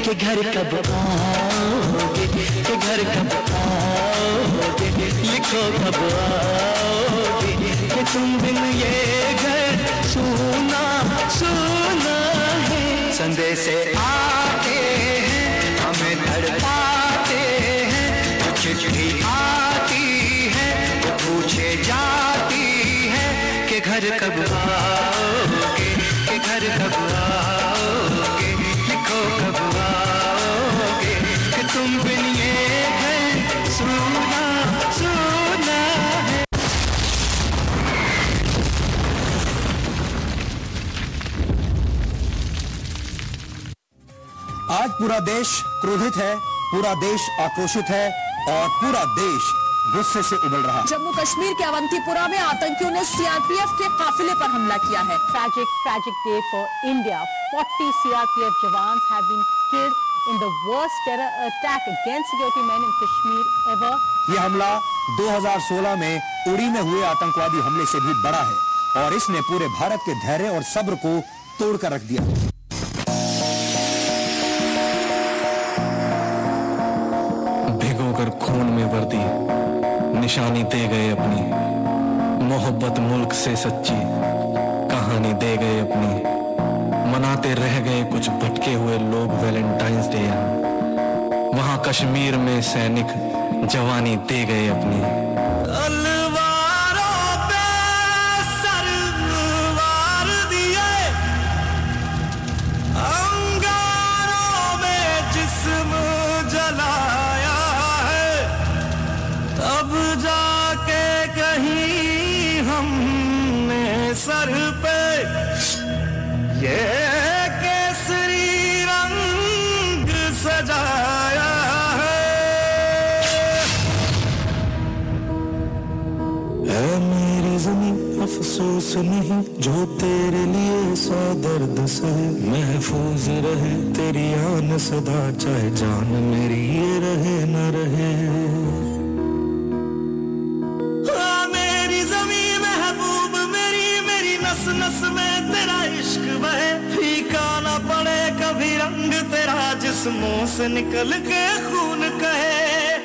कि घर कब आओगे, कि घर कब आओगे, लिखो कब आओगे कि तुम बिन ये घर सुना सुना है। संदेश आते हैं हमें तड़पाते हैं, चिट्ठी आती है वो पूछे जाती है कि घर कब आओगे, कि घर कब आओगे, लिखो कब आओगे कि तुम बिन ये घर सुना सुना है। आज पूरा देश क्रोधित है, पूरा देश आक्रोशित है और पूरा देश गुस्से से उबल रहा है। जम्मू कश्मीर के अवंतीपुरा में आतंकियों ने सीआरपीएफ के काफिले पर हमला किया है। Tragic day for India. 40 CRPF jawans have been killed in the worst terror attack against security men in Kashmir ever. ये हमला 2016 में उड़ी में हुए आतंकवादी हमले से भी बड़ा है और इसने पूरे भारत के धैर्य और सब्र को तोड़कर रख दिया। भिगोकर खून में वर्दी निशानी दे गए अपनी, मोहब्बत मुल्क से सच्ची कहानी दे गए अपनी। मनाते रह गए कुछ भटके हुए लोग वैलेंटाइंस डे, वहां कश्मीर में सैनिक जवानी दे गए अपनी। तलवारों पे सरवार दिए, अंगारों में जिस्म जलाया है, तब जाके कहीं हमने सर पे ये केसरी रंग सजाया है। ऐ मेरी ज़मीं अफसोस नहीं जो तेरे लिए सौ दर्द सहे, महफूज रहे तेरी आन सदा चाहे जान मेरी ये रहे न रहे। मेरी ज़मीं महबूब मेरी, मेरी नस नस में तेरा इश्क बहे, फीका न पड़े कभी रंग तेरा जिस्मों से निकल के खून कहे।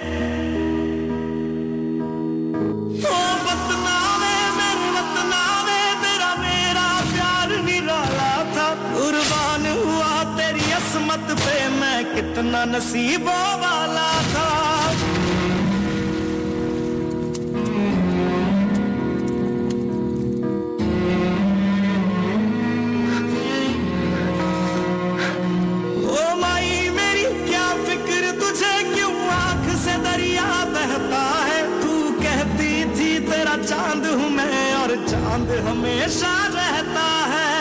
ओ वतनावे मेरे वतनावे तेरा मेरा प्यार निराला था, कुर्बान हुआ तेरी असमत पे मैं कितना नसीबों वाला था। चांद हूँ मैं और चांद हमेशा रहता है।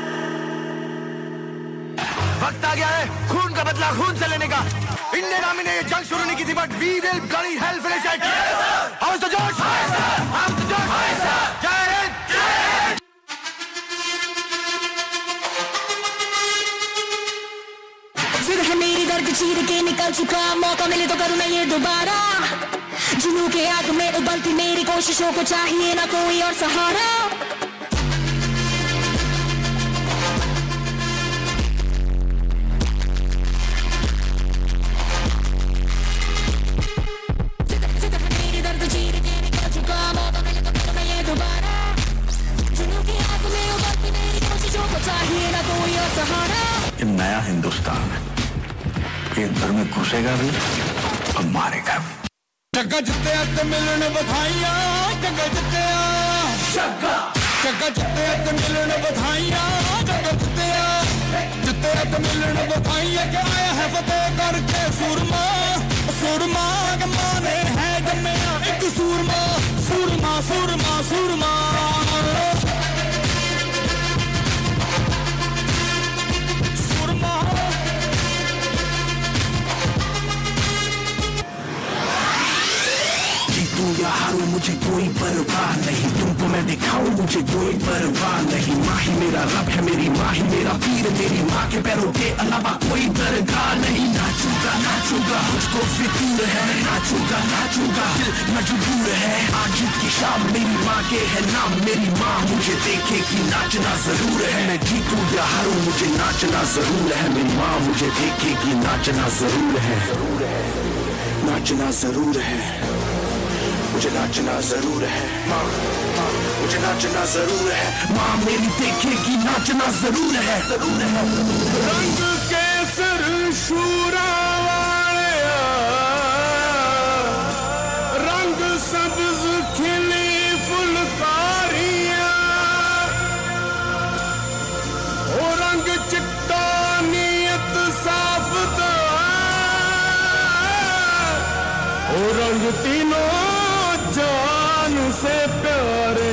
वक्त आ गया है खून का बदला खून से लेने का। इंडियन आर्मी ने ये जंग शुरू नहीं की थी, but we will bloody hell finish it. How's the josh, how's the josh, Jai Hind, जय हिंद। फिर है मेरी दर्द चीर के निकल चुका, मौका मिले तो करूँ मैं ये दोबारा। जुनून के आग में उबलती मेरी कोशिशों को चाहिए ना कोई और सहारा। मेरी दर्द चीर के निकल चुका, मौका मिले तो करूँ मैं ये दोबारा। जुनून के आग में उबलती मेरी कोशिशों को चाहिए ना कोई और सहारा। ये नया हिंदुस्तान है, ये अंदर में घुसेगा भी और मारेगा भी। जग्गा जिते ते मिलन बधाइयां, जग्गा जिते जग्गा जिते ते मिलन बधाइयां, जग्गा जिते ते मिलन बधाइयां। क्या आया है फतेह करके सूरमा, सूरमा के माने है जम्मिया एक सूरमा, सूरमा सूरमा सूरमा। या हारो मुझ मुझे कोई परवाह नहीं, तुमको मैं दिखाऊं मुझे कोई परवाह नहीं। माँ ही मेरा रब है, मेरी माँ ही मेरा पीर, मेरी माँ के पैरों के अलावा कोई दरगाह नहीं। नाचूंगा नाचूंगा मुझको फितूर है, नाचूंगा नाचूंगा दिल मजबूर है। आज की शाम मेरी माँ के है नाम, मेरी माँ मुझे देखेगी नाचना जरूर है। मैं जीतूं या हारूं मुझे नाचना जरूर है, मेरी माँ मुझे देखेगी नाचना जरूर है, नाचना जरूर है, मुझे नाचना जरूर है। माँ मुझे नाचना जरूर है, माँ मेरी देखेगी नाचना जरूर है, जरूर है। रंग केसर शूरा वालिया, रंग सब्ज खिली फुलकारियां, ओ रंग चिट्टा नीयत साफ दा, ओ रंग तीनों जान से प्यारे,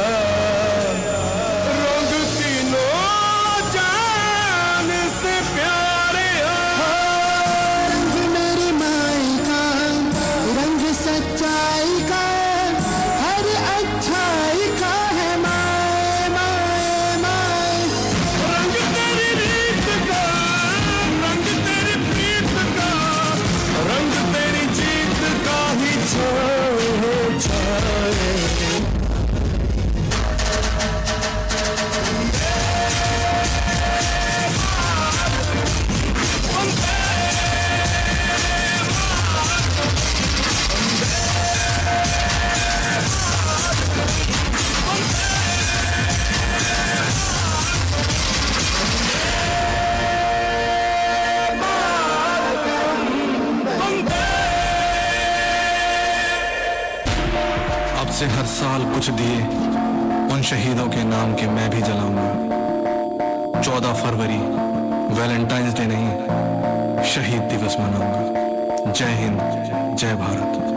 रंग तीनों जान से प्यारे। रंग मेरी माई का, रंग सच्चाई का, हर अच्छाई का है माए माए माए। रंग तेरी रीत का, रंग तेरी प्रीत का, रंग तेरी जीत का ही छाए छाए। अब से हर साल कुछ दिए उन शहीदों के नाम के मैं भी जलाऊंगा। 14 फरवरी वैलेंटाइंस डे नहीं, शहीद दिवस मनाऊंगा। जय हिंद, जय भारत।